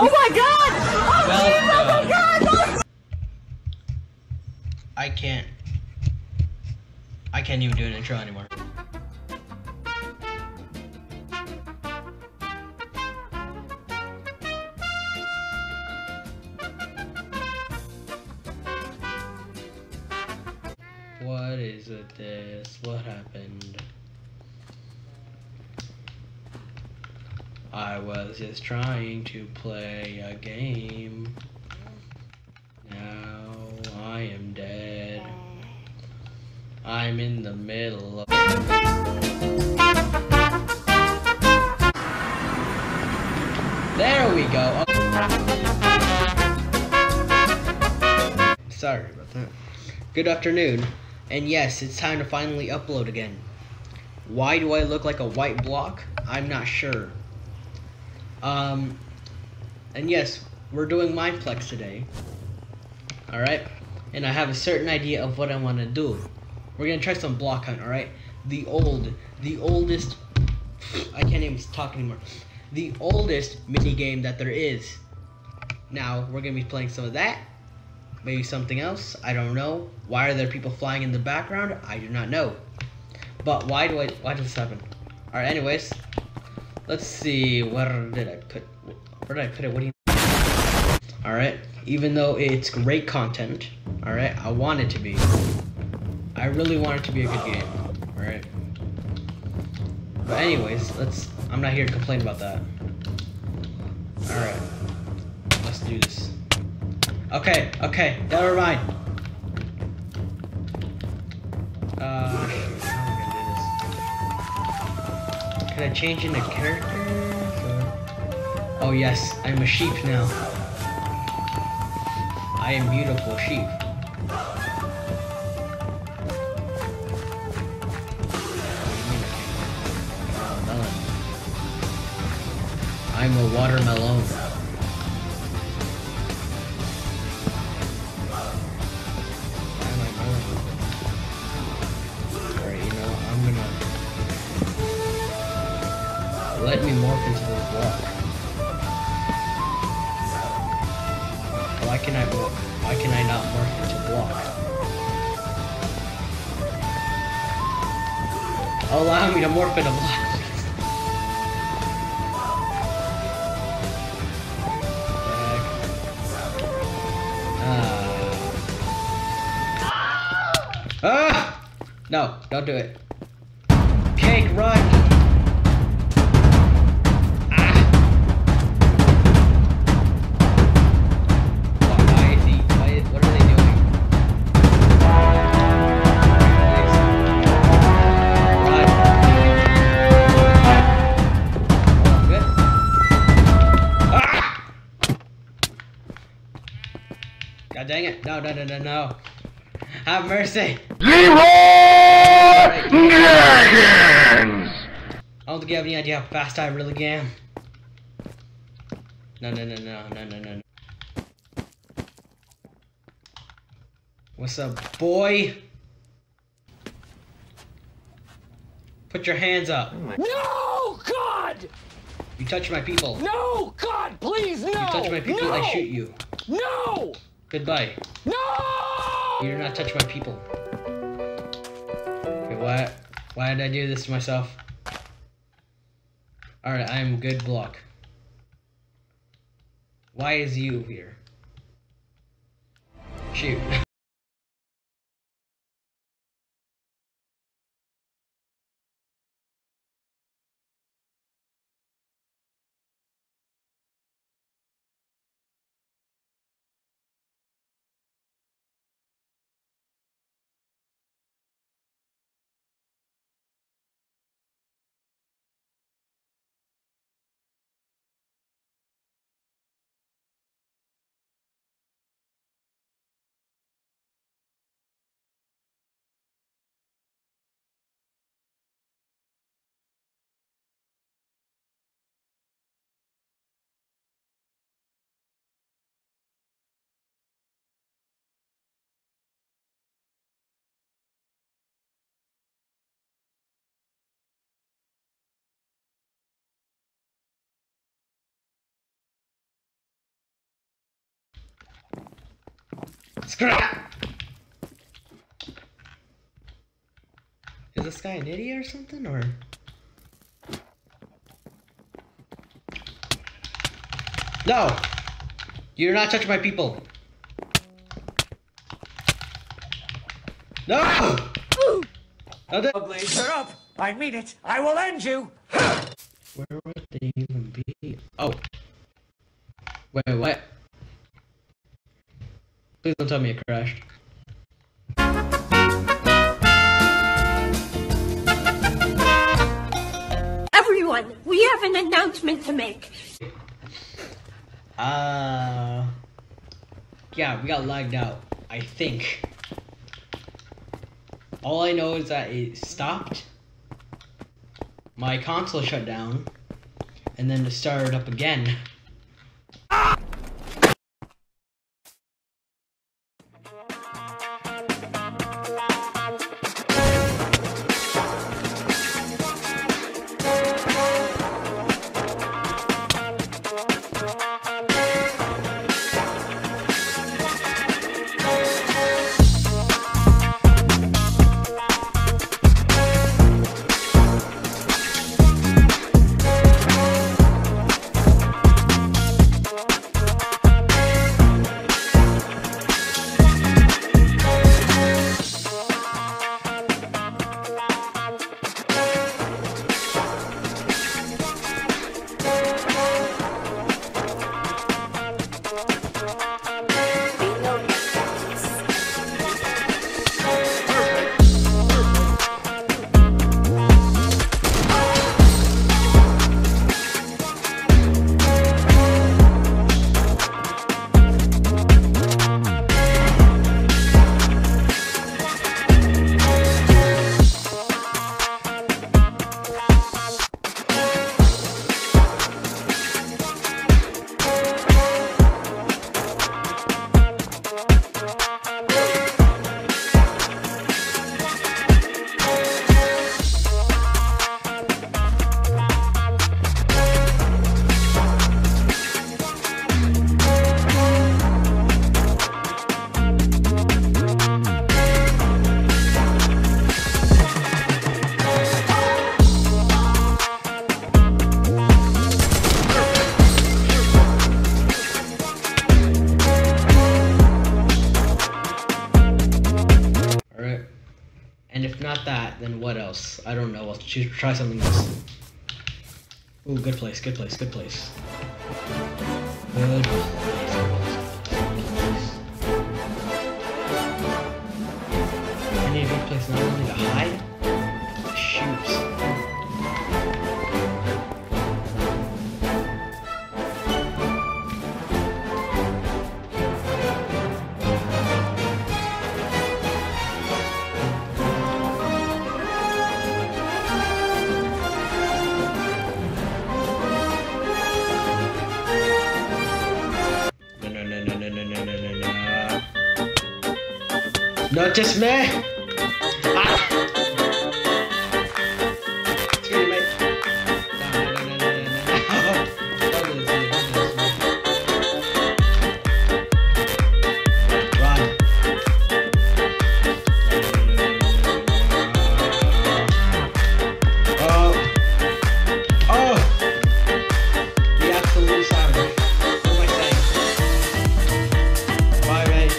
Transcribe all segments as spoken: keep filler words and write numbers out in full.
Oh my god! Oh, Well, geez, oh my uh, god! Oh. I can't. I can't even do an intro anymore. What is with this? What happened? I was just trying to play a game. Now I am dead. I'm in the middle of... There we go. Sorry about that. Good afternoon. And yes, it's time to finally upload again. Why do I look like a white block? I'm not sure. Um, and yes, we're doing Mineplex today. Alright? And I have a certain idea of what I want to do. We're gonna try some block hunt, alright? The old, the oldest, I can't even talk anymore. The oldest mini game that there is. Now, we're gonna be playing some of that. Maybe something else, I don't know. Why are there people flying in the background? I do not know. But why do I, why does this happen? Alright, anyways. Let's see, where did I put, where did I put it? What do you... Alright, even though it's great content, alright, I want it to be. I really want it to be a good game, alright? But anyways, let's, I'm not here to complain about that. Alright, let's do this. Okay, okay, never mind. Uh, shoot, how am I gonna do this? Can I change into characters? Or... Oh yes, I'm a sheep now. I am beautiful sheep. I'm a watermelon. Let me morph into this block. Why can I why can I not morph into block? Allow me to morph into block. Uh. Ah! No, don't do it. Cake, run! God dang it. No, no, no, no, no. Have mercy. Leroy Jenkins! I don't think you have any idea how fast I really am. No, no, no, no, no, no, no. What's up, boy? Put your hands up. No, God! You touch my people. No, God, please, no! You touch my people, no! I shoot you. No! Goodbye. No! You do not touch my people. Okay, why, why did I do this to myself? Alright, I am good block. Why is you here? Shoot. Scrap! Is this guy an idiot or something, or? No! You do not touch my people! No! Lovely, shut up! I mean it! I will end you! Where would they even be? Oh. Wait, what? Please don't tell me it crashed. Everyone, we have an announcement to make. Uh... Yeah, we got lagged out, I think. All I know is that it stopped. My console shut down. And then it started up again. And if not that, then what else? I don't know. I'll choose, try something else. Ooh, good place, good place, good place. Good place. I need a good place not only to hide, but shoot. Not just me! Ah. Excuse me. No, no, no, no, no, no. Don't do this to me, don't do this to me. Run. Oh. Oh! The absolute savage. What am I saying? Bye, mate.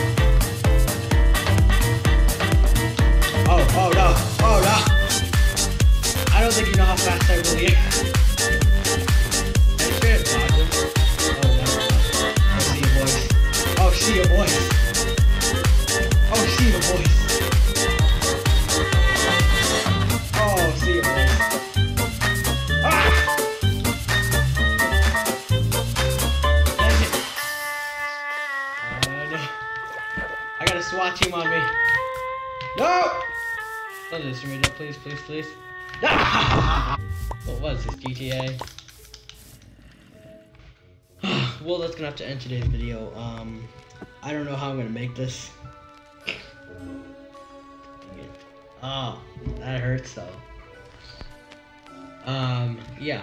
Oh no, oh no! I don't think you know how fast I really am. Are you sure it's awesome? Oh no. Oh, see your voice. Oh, see your voice. Oh, see your voice. Oh, see your voice. Ah! Dang it. Oh no. I got a SWAT team on me. No! Don't do this to me, no, please, please, please. What was this, G T A? Well, that's gonna have to end today's video. Um, I don't know how I'm gonna make this. Oh, that hurts though. Um, yeah.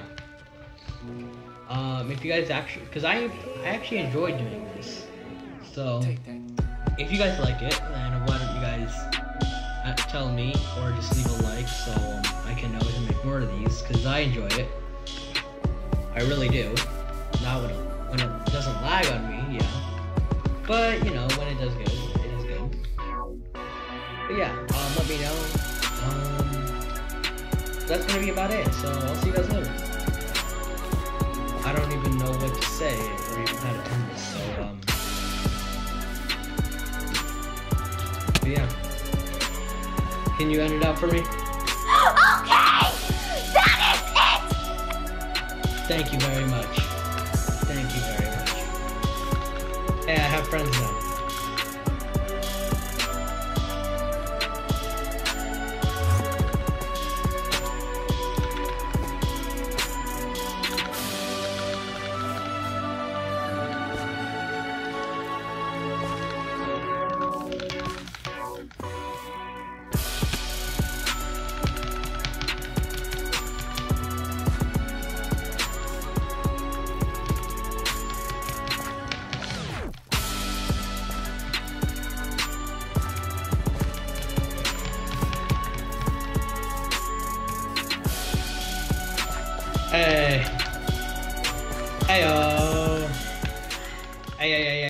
Um, if you guys actually, cause I, I actually enjoyed doing this. So. Take that. if you guys like it, then why don't you guys uh, tell me, or just leave a like so um, I can know to make more of these, because I enjoy it. I really do. Not when it, when it doesn't lag on me, yeah. But, you know, when it does good, it is good. But yeah, um, let me know. Um, that's gonna be about it, so I'll see you guys later. I don't even know what to say, or even how to end this, so, um... But yeah. Can you end it out for me? Okay! That is it! Thank you very much. Thank you very much. Hey, I have friends now. Hey. Hey, uh.